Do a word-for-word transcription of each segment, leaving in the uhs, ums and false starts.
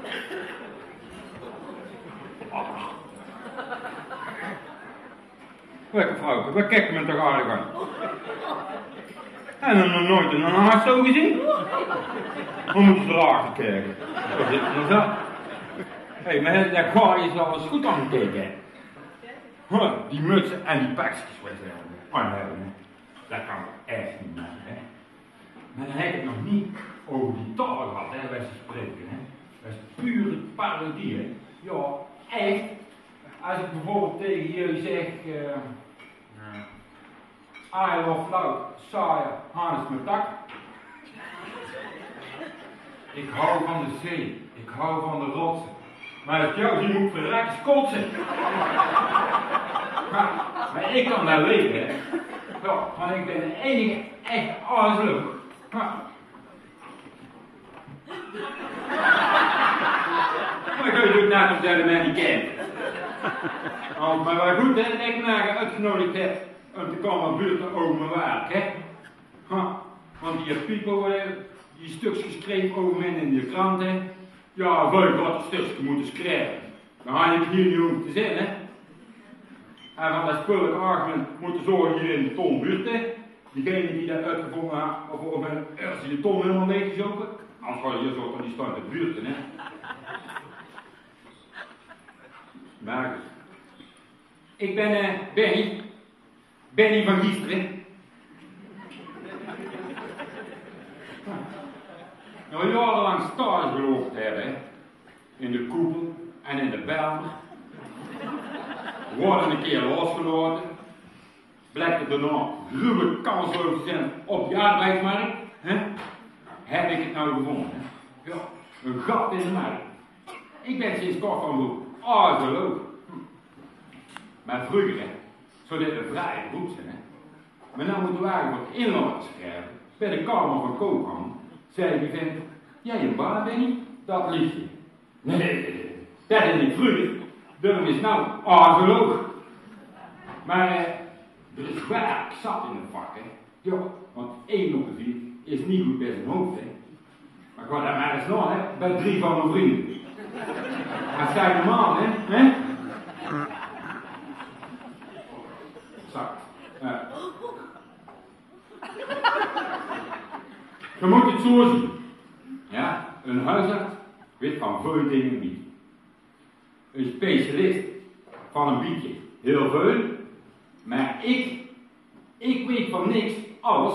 Lekker vrouwke, waar kijk je me toch aardig aan? En dan nog nooit een haast zo gezien? We moeten erachter kijken. Wat zit er nou zo? Hé, maar daar ga je wel eens goed aan kijken. Huh, die mutsen en die pakjes wat ze aan hebben. Dat kan echt niet meer, hè. Maar dan heb ik het nog niet over die taal gehad, hè, waar ze spreken, hè. Dat is pure parodie, hè. Ja, echt. Als ik bijvoorbeeld tegen jullie zeg, uh, I love flout, saai, Hannes met tak. Ik hou van de zee, ik hou van de rotsen. Maar het jou die moet verrekt kotsen. Maar, maar ik kan daar leven, hè. Ja, maar ik ben de enige echt aardig. Maar, maar ik doe het net omdat je mij niet kent. Oh, maar wel goed dat ik mij uitgenodigd heb om te komen buurten over mijn werk, hè. Ha, want die people, eh, die stukjes geschreven over mij in de krant, hè. Ja, wil ik wat een stukje moeten schrijven. Dan ga ik hier niet over te zijn, hè. En van dat spullig argument moeten zorgen hier in de tonbuurt, hè. Diegene die dat uitgevonden heeft, bijvoorbeeld eerst die de ton helemaal leeggezogen. Anders ga je hier zo van die stand de buurten, hè. Maar ik ben uh, Benny, Benny van Giesteren. Nou, jarenlang stage geloofd hebben, hè. In de koepel en in de bel. Worden een keer losgelaten. Blijkt er daarna ruwe kansloos te zijn op de arbeidsmarkt. Hè? Heb ik het nou gevonden? Hè? Ja, een gat in de markt. Ik ben sinds kort van beroep archeoloog. Hm. Maar vroeger, hè, zou dit een vrije beroep zijn, hè. Maar nou moeten wij wat inlaat schrijven bij de Kamer van Koophandel. Zei die vent, jij een baan ben je? Dat liefje. Nee, nee, nee, dat is niet vroeger. Daarom is nou archeoloog. Maar eh, er is werk zat in het vak, hè. Ja, want één op de vier is niet goed bij zijn hoofd, hè. Maar ik ga daar maar eens naar, hè, bij drie van mijn vrienden. Dat zijn de man, hè. hè? Zak. Uh. Je moet het zo zien. Ja, een huisarts weet van veel dingen niet. Een specialist van een beetje heel veel, maar ik, ik weet van niks alles.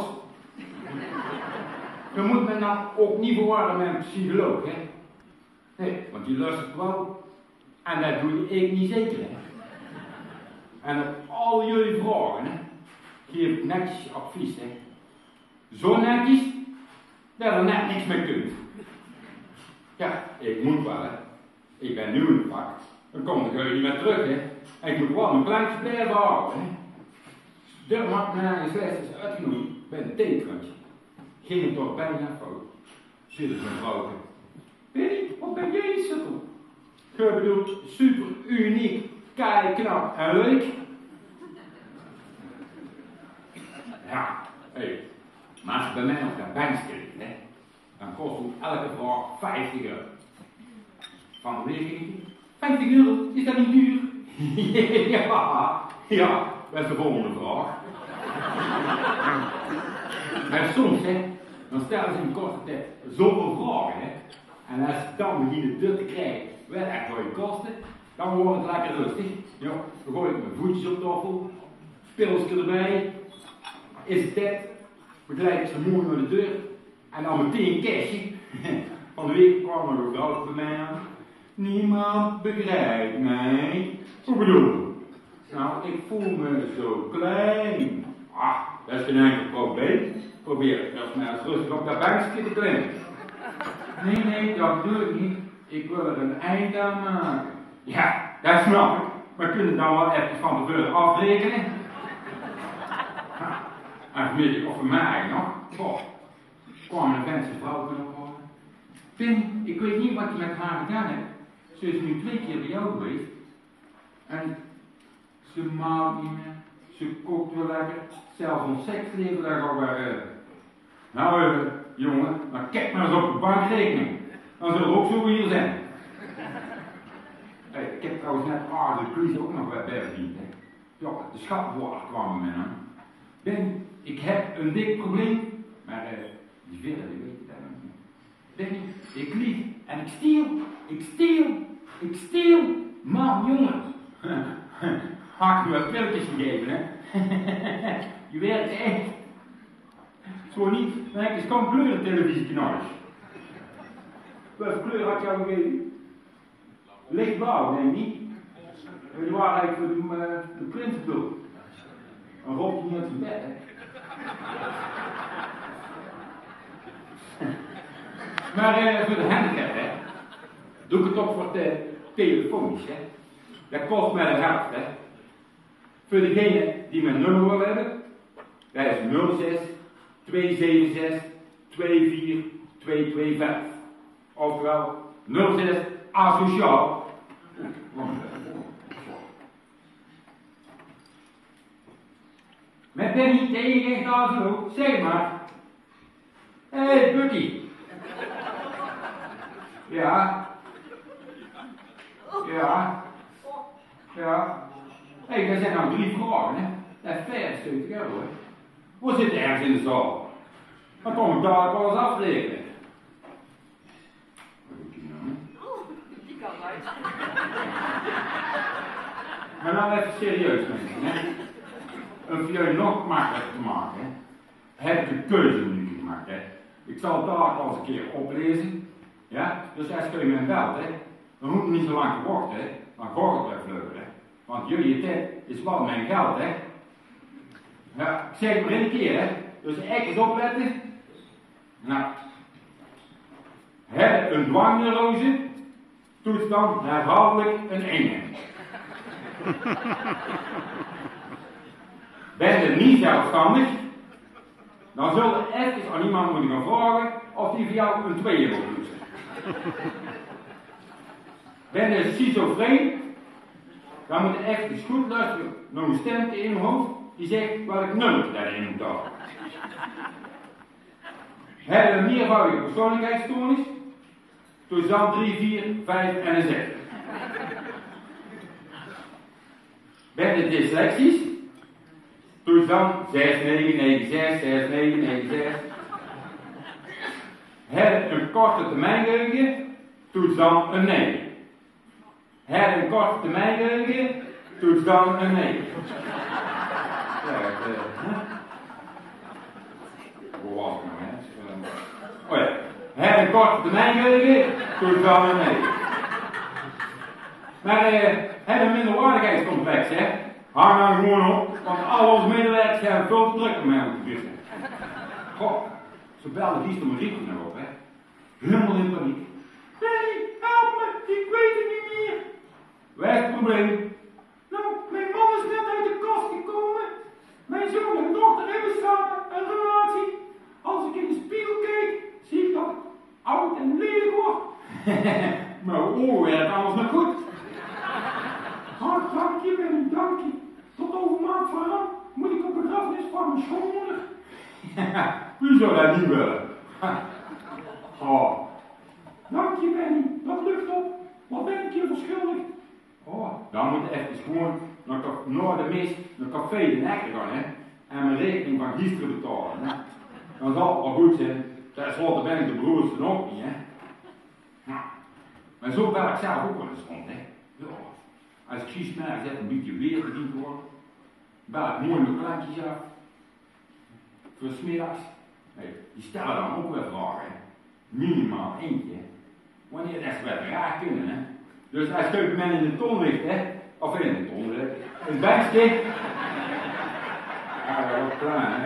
Je moet me nou ook niet verwarren met een psycholoog, hè. Nee, want die luistert wel en dat doe ik niet zeker, hè. En op al jullie vragen, hè, geef ik netjes advies, hè. Zo netjes, dat er net niks mee kunt. Ja, ik moet wel, hè. Ik ben nu in het vak. Dan kom ik er niet meer terug, hè. En ik moet wel mijn kleintje blijven houden, hè. Daar had me naar een Zwitsers uitgenodigd bij een theekrantje. Ging het toch bijna fout. Zit het mijn vrouw. Benny, wat ben jij een sukkel? Je bedoelt super uniek, kei knap en leuk. Ja, hé. Hey. Maar als je bij mij op de bank zit, hè, dan kost het elke vraag vijftig euro. Van de week vijftig euro, is dat niet duur? ja, ja, dat is de volgende vraag. Maar soms, hè, dan stellen ze in korte tijd zoveel vragen, hè. En als ze dan beginnen deur te krijgen, wat echt voor je kosten, dan wordt het lekker rustig. Ja, dan gooi ik mijn voetjes op tafel, pilsje erbij, is het tijd, begeleid ik ze mooi naar de deur, en dan meteen een cashje. Van de week kwam er een vrouw bij mij aan. Niemand begrijpt mij. Hoe bedoel je? Nou, ik voel me zo klein. Ah, dat is geen enkel probleem. Probeer zelfs maar eens rustig op dat bankje te klimmen. Nee, nee, dat bedoel ik niet. Ik wil er een eind aan maken. Ja, dat snap ik. Maar kunnen we dan wel even van tevoren afrekenen? En vanmiddag of voor mij nog. Boah, kwam een vent zijn vrouw kunnen horen. Pim, ik weet niet wat je met haar gedaan hebt. Ze is nu twee keer bij jou geweest. En ze maalt niet meer. Ze kookt wel lekker. Zelfs ons seksleven daar al bij redden. Nou, uh, jongen, dan kijk maar eens op de bankrekening. Dan zullen we ook zo hier zijn. trouwens net aardig de crisis ook nog bij verdiend. Ja, de schatwaard kwam met hem. Ben, ik heb een dik probleem, maar uh, die verder die weet dat nog niet. Ben, ik lief en ik stiel, ik stiel, ik stiel, man jongen. Had ik nu wat pilletjes gegeven, hè? Je werkt echt. Zo niet, dan heb je eens kan kleuren televisieknallers. Welke kleur had jou gegeven? Lichtblauw, denk ik niet. Die waren eigenlijk voor de, uh, de prinsenpul. Dan rolt hij niet uit zijn bed, hè. Maar uh, voor de handicap, hè. Doe ik het op voor de telefonisch, hè. Dat kost mij de helft, hè. Voor degene die mijn nummer wil hebben, dat is nul zes twee zeven zes twee vier twee twee vijf. Oftewel nul zes asociaal. Met Benny tegen echt zo, zeg maar. Hé, hey, Bucky. Ja. Ja. Ja. Hé, hey, dat zijn nou drie vragen, hè. Dat is vijfenzeventig euro, hè. Hoe zit er ergens in de zaal? Dan kom ik dadelijk alles afrekenen. Wat doe ik nou? Die kan uit. Maar nou even serieus, mensen, hè. Om voor jullie nog makkelijker te maken, hè, heb ik een keuze nu gemaakt, hè. Ik zal het dadelijk al eens een keer oplezen. Ja? Dus als je me belt, hè, dan moet je niet zo lang te wachten, hè. Dan gaat het weer vleuren, hè. Want jullie tijd is wel mijn geld, hè. Ja, ik zeg het maar één keer, hè. Dus echt eens opletten. Nou. Heb een dwangneurose, toestand herhaaldelijk een enge. Ben je niet zelfstandig, dan zul je even aan iemand moeten gaan vragen of die voor jou een tweeën wil poetsen. Ben je schizofreen, dan moet je echt eens goed luisteren naar een stemte in je hoofd die zegt welk nummer daarin moet houden. Heb je een meervoudige persoonlijkheidsstoornis, dus dan drie, vier, vijf en een zes. Ben je dyslexisch? Dus dan zes negen negen zes, zes negen negen zes. Heb een korte termijn geheugen? Toets dan een negen. Heb een korte termijn geheugen? Toets dan een negen. Ja, het, uh, huh? Hoe was het nou, hè? Oh ja. Heb een korte termijn geheugen? Toets dan een negen. Maar uh, heb een minderwaardigheidscomplex, hè? Hang nou gewoon op, want al onze medewerkers hebben veel te druk om mij op te vissen. Goh, ze belden gisteren mijn rietje nog op, hè. Helemaal in paniek. Nee, help me, ik weet het niet meer. Wat is het probleem? Nou, mijn man is net uit de kast gekomen. Mijn zoon en dochter hebben samen een relatie. Als ik in de spiegel kijk, zie ik dat ik oud en lelijk word. Mijn oor werkt alles nog goed. Oh, dank je, Benny, dank je. Tot over maand van moet ik op begrafenis van mijn schoonmoeder. Wie zou dat niet willen? Oh. Dank je, Benny, dat lukt op. Wat ben ik je verschuldigd? Oh, dan moet je even gewoon naar, naar de mis, naar café de Nekker gaan, hè. En mijn rekening van gisteren betalen, hè. Dan zal het wel goed zijn. Ten slotte ben ik de broerste ook niet, hè. Nou, maar zo ben ik zelf ook wel eens rond, hè. Ja. Als ik zie smerk zet een beetje weer verdiend worden, bel ik mooi mijn klantjes af. Voor 's middags. Hey, die stellen dan ook weer vragen. Minimaal eentje. Wanneer het echt wel raar kunnen, hè. Dus als je men in de ton ligt, hè. Of in de ton ligt. In het bankje. Ja, dat wordt klaar, hè.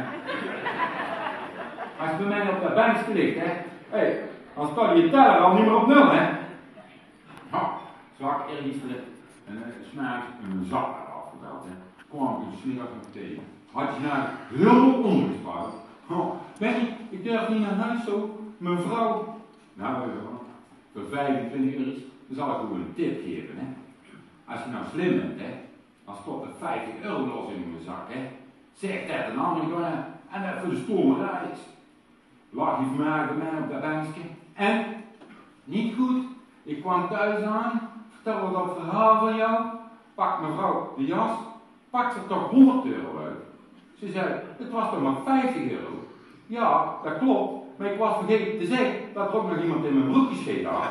Als je men op dat bankje ligt, hè. Hey, dan staat je teller al niet meer op nul, hè. Nou, zwak ergens en uh, s'nachts een zak afgebeld, hè. Kwam ik dus smiddags nog tegen. Had je nou heel ongespaard. Oh, Benny, ik durf niet naar huis zo. Mijn vrouw. Nou, weet je wel. Voor vijfentwintig euro, dan zal ik gewoon een tip geven, hè. Als je nou slim bent, hè. Dan stopt er vijftig euro los in mijn zak, hè. Zeg dat een ander gewoon en dat voor de stomerij is. Lag je vandaag bij mij op dat bankje. En? Niet goed. Ik kwam thuis aan. vertelde dat verhaal van jou. Pak mevrouw de jas, pak er toch honderd euro uit. Ze zei, het was toch maar vijftig euro. Ja, dat klopt, maar ik was vergeten te zeggen dat er ook nog iemand in mijn broekje scheet had.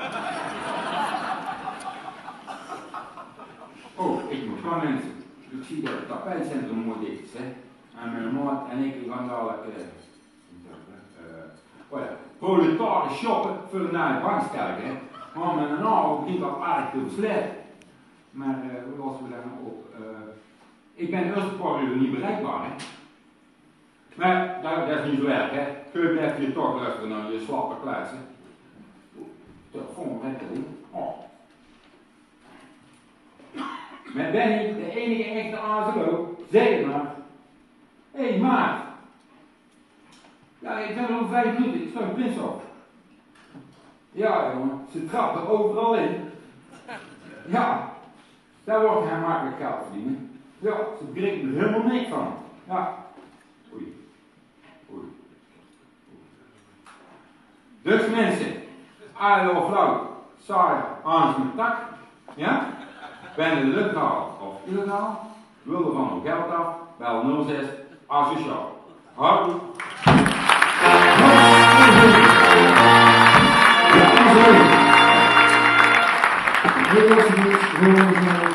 Oh, ik moet gaan mensen. Ik zie dat het tapijtcentrum mooi dicht is, hè. En mijn moord en ik gaan dadelijk, uh, uh, oh ja, proletaren shoppen voor naar het banksterk, hè. Maar met een oude begint dat aardig te verslepen. Maar uh, hoe lossen we daar nou op? Uh, ik ben de eerste paar uur niet bereikbaar, hè. Maar dat, dat is niet zo erg, hè. Kun je blijft hier toch luisteren naar je slappe kluitsen. Telefoon lekker doen. Oh. Met Benny, de enige echte azelo, zei het maar. Hé, hey, maat. Ja, ik ben er over vijf minuten, ik sta een prins op. Ja, jongen, ze trappen overal in. Ja, daar wordt hij makkelijk geld verdienen. Ja, ze begrijpen er helemaal niks van. Ja. Oei. Oei. Dus mensen, aardig flauw, saai, Hans met tak. Ja? Ben je legaal of illegaal? Wil er van uw geld af? Bel nul zes asociaal. Houdoe. Ja, sorry.